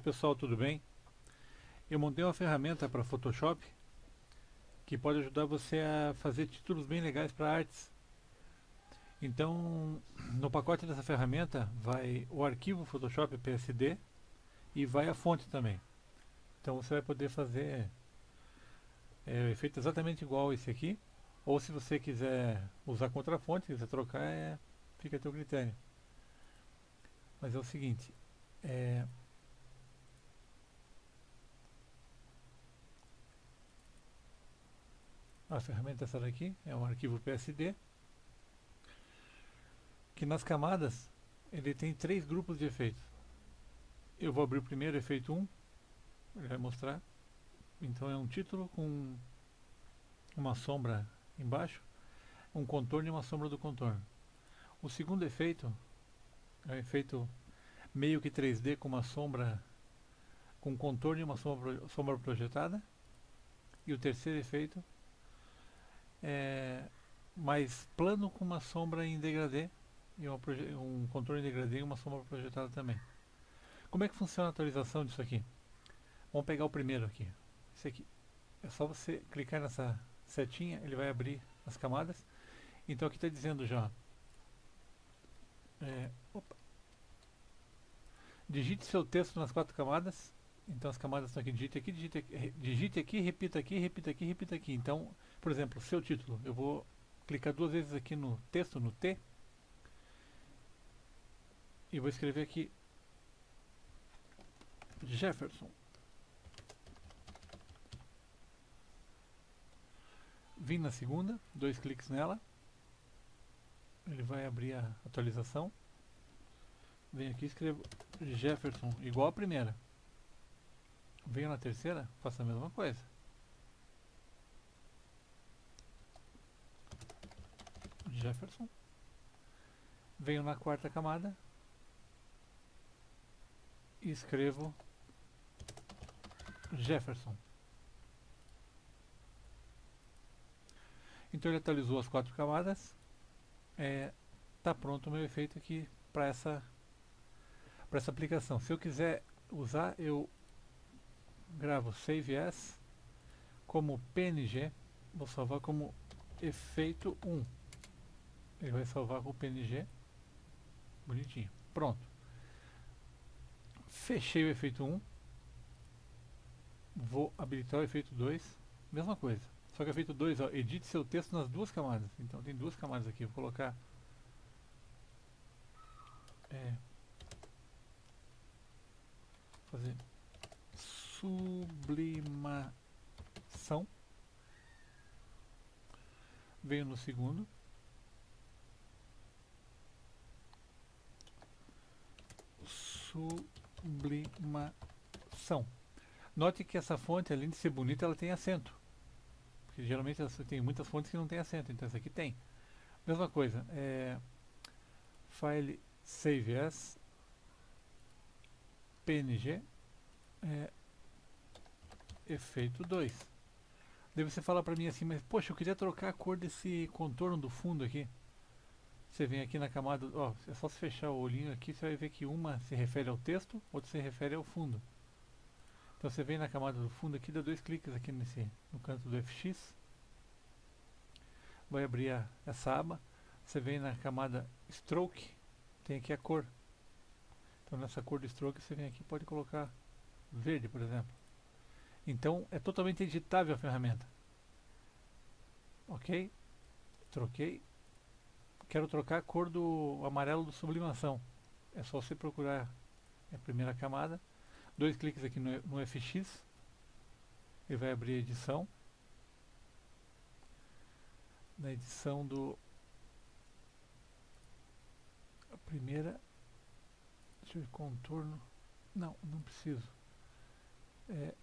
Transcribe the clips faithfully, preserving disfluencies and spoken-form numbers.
noite, pessoal, tudo bem? Eu montei uma ferramenta para Photoshop que pode ajudar você a fazer títulos bem legais para artes. Então, no pacote dessa ferramenta vai o arquivo Photoshop P S D e vai a fonte também. Então você vai poder fazer é, o efeito exatamente igual esse aqui, ou se você quiser usar com outra fonte, quiser trocar, é, fica a teu critério. Mas é o seguinte, é, a ferramenta é essa daqui, é um arquivo P S D, que nas camadas ele tem três grupos de efeitos. Eu vou abrir o primeiro, efeito um, ele vai mostrar. Então é um título com uma sombra embaixo, um contorno e uma sombra do contorno. O segundo efeito é um efeito meio que três D com uma sombra, com contorno e uma sombra, sombra projetada. E o terceiro efeito é mais plano com uma sombra em degradê e uma um contorno em degradê e uma sombra projetada também. Como é que funciona a atualização disso aqui? Vamos pegar o primeiro aqui. Esse aqui. É só você clicar nessa setinha, ele vai abrir as camadas. Então aqui está dizendo já. É, opa, digite seu texto nas quatro camadas. Então as camadas estão aqui, digite aqui, digite aqui, digite aqui, repita aqui, repita aqui, repita aqui. Então, por exemplo, seu título, eu vou clicar duas vezes aqui no texto, no T, e vou escrever aqui Jefferson. Vim na segunda, dois cliques nela, ele vai abrir a atualização. Venho aqui e escrevo Jefferson, igual a primeira. Venho na terceira, faço a mesma coisa. Jefferson. Venho na quarta camada e escrevo Jefferson. Então ele atualizou as quatro camadas. É, tá pronto o meu efeito aqui para essa para essa aplicação. Se eu quiser usar, eu gravo Save As como P N G, vou salvar como efeito um. Ele vai salvar com o P N G, bonitinho, pronto. Fechei o efeito um, vou habilitar o efeito dois, mesma coisa, só que o efeito dois, ó, edite seu texto nas duas camadas. Então tem duas camadas aqui, vou colocar é, fazer sublimação. Venho no segundo, sublimação. Note que essa fonte, além de ser bonita, ela tem acento, porque geralmente tem muitas fontes que não tem acento, então essa aqui tem. Mesma coisa, é, file save as P N G, é, efeito dois. Daí você fala pra mim assim, mas poxa, eu queria trocar a cor desse contorno do fundo aqui. Você vem aqui na camada, ó, é só se fechar o olhinho aqui, você vai ver que uma se refere ao texto, outra se refere ao fundo. Então você vem na camada do fundo aqui, dá dois cliques aqui nesse, no canto do F X, vai abrir a, essa aba. Você vem na camada Stroke, tem aqui a cor. Então nessa cor do Stroke você vem aqui, pode colocar verde, por exemplo. Então é totalmente editável a ferramenta. Ok? Troquei. Quero trocar a cor do amarelo do sublimação. É só você procurar a primeira camada, dois cliques aqui no, no F X, ele vai abrir a edição. Na edição do a primeira, deixa eu ver, contorno, não, não preciso. É,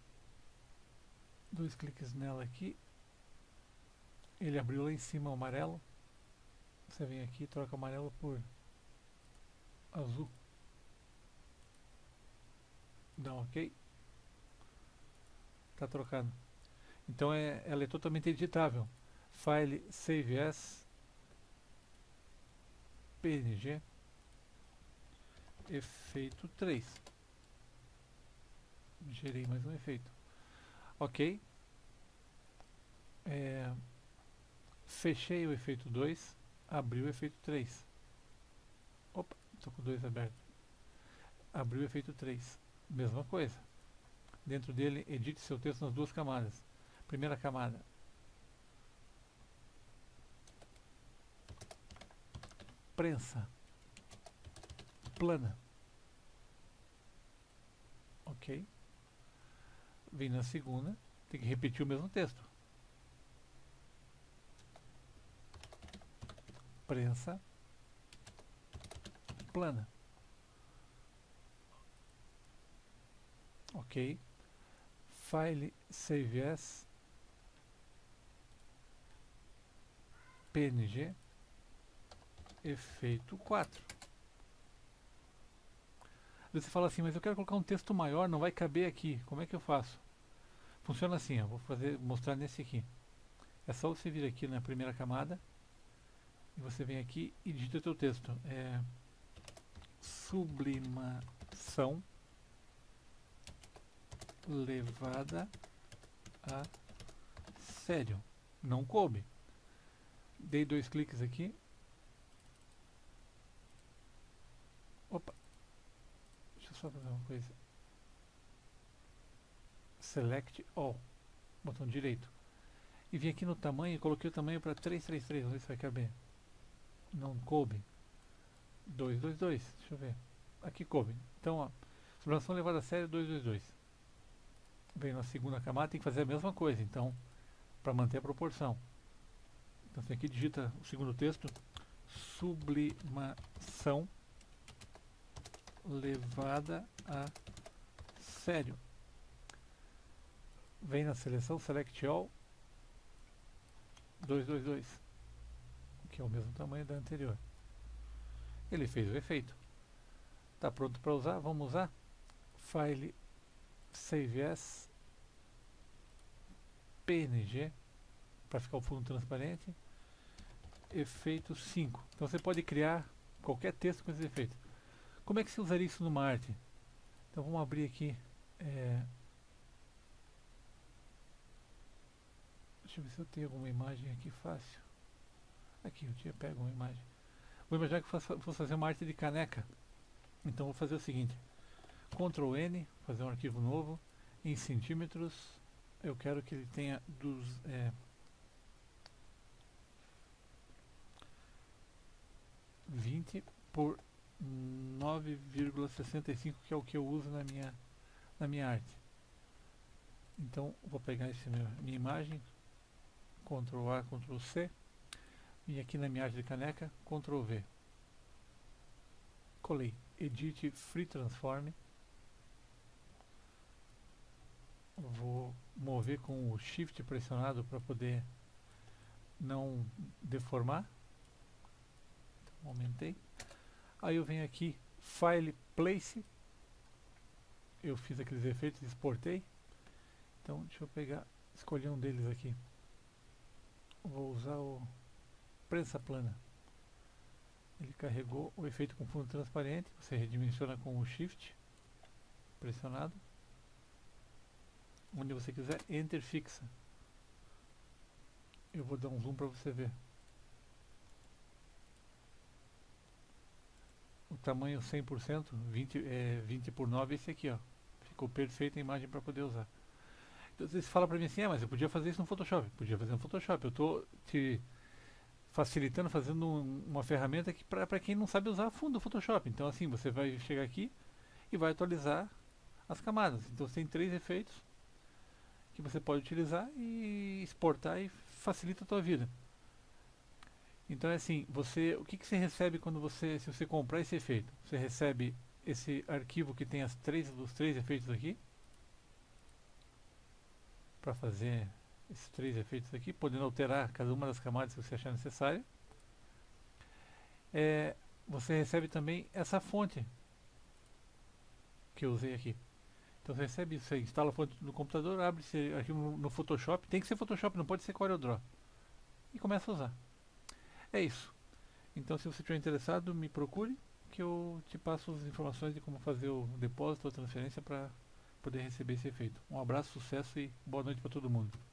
dois cliques nela aqui, ele abriu lá em cima o amarelo. Você vem aqui e troca amarelo por azul. Dá um ok. Está trocado. Então é, ela é totalmente editável. File Save As P N G efeito três. Gerei mais um efeito. Ok. É, fechei o efeito dois, abri o efeito três. Opa, estou com dois aberto. Abri o efeito três. Mesma coisa. Dentro dele, edite seu texto nas duas camadas. Primeira camada. Prensa. Plana. Ok. Vem na segunda. Tem que repetir o mesmo texto. Prensa. Plana. Ok. File Save As. P N G. Efeito quatro. Você fala assim, mas eu quero colocar um texto maior, não vai caber aqui. Como é que eu faço? Funciona assim, eu vou fazer, mostrar nesse aqui. É só você vir aqui na primeira camada e você vem aqui e digita o teu texto. É sublimação levada a sério. Não coube. Dei dois cliques aqui. Opa. Deixa eu só fazer uma coisa. Select All. Botão direito. E vim aqui no tamanho e coloquei o tamanho para trezentos e trinta e três. Vamos ver se vai caber. Não coube. duzentos e vinte e dois. Deixa eu ver. Aqui coube. Então, ó. Sublimação levada a sério duzentos e vinte e dois. Vem na segunda camada, tem que fazer a mesma coisa. Então, para manter a proporção. Então, você aqui digita o segundo texto. Sublimação levada a sério. Vem na seleção Select All duzentos e vinte e dois, que é o mesmo tamanho da anterior. Ele fez o efeito. Está pronto para usar? Vamos usar? File Save As P N G para ficar o fundo transparente. Efeito cinco. Então você pode criar qualquer texto com esse efeito. Como é que você usaria isso numa arte? Então vamos abrir aqui. É, deixa eu ver se eu tenho alguma imagem aqui fácil. Aqui, eu tinha pego uma imagem. Vou imaginar que eu vou fazer uma arte de caneca. Então vou fazer o seguinte. control N, fazer um arquivo novo. Em centímetros, eu quero que ele tenha dos, é, vinte por nove vírgula sessenta e cinco, que é o que eu uso na minha, na minha arte. Então vou pegar essa minha, minha imagem, control A, control C, e aqui na minha arte de caneca, control V. Colei. Edit Free Transform. Vou mover com o Shift pressionado para poder não deformar. Então, aumentei. Aí eu venho aqui, File Place. Eu fiz aqueles efeitos e exportei. Então deixa eu pegar, escolher um deles aqui. Vou usar o Prensa Plana. Ele carregou o efeito com fundo transparente. Você redimensiona com o Shift pressionado. Onde você quiser, Enter fixa. Eu vou dar um zoom para você ver. O tamanho cem por cento, vinte, é, vinte por nove, esse aqui, ó. Ficou perfeita a imagem para poder usar. Então você fala para mim assim, ah, mas eu podia fazer isso no Photoshop. Podia fazer no Photoshop. Eu estou te facilitando, fazendo um, uma ferramenta que para quem não sabe usar a fundo o Photoshop. Então assim, você vai chegar aqui e vai atualizar as camadas. Então você tem três efeitos que você pode utilizar e exportar e facilita a tua vida. Então é assim, você, o que, que você recebe quando você, se você comprar esse efeito? Você recebe esse arquivo que tem as três, os três efeitos aqui, para fazer esses três efeitos aqui, podendo alterar cada uma das camadas que você achar necessário. É, você recebe também essa fonte que eu usei aqui. Então você recebe isso, você instala a fonte no computador, abre esse arquivo no, no Photoshop, tem que ser Photoshop, não pode ser CorelDRAW, e começa a usar. É isso. Então se você estiver interessado, me procure, que eu te passo as informações de como fazer o depósito ou transferência para poder receber esse efeito. Um abraço, sucesso e boa noite para todo mundo.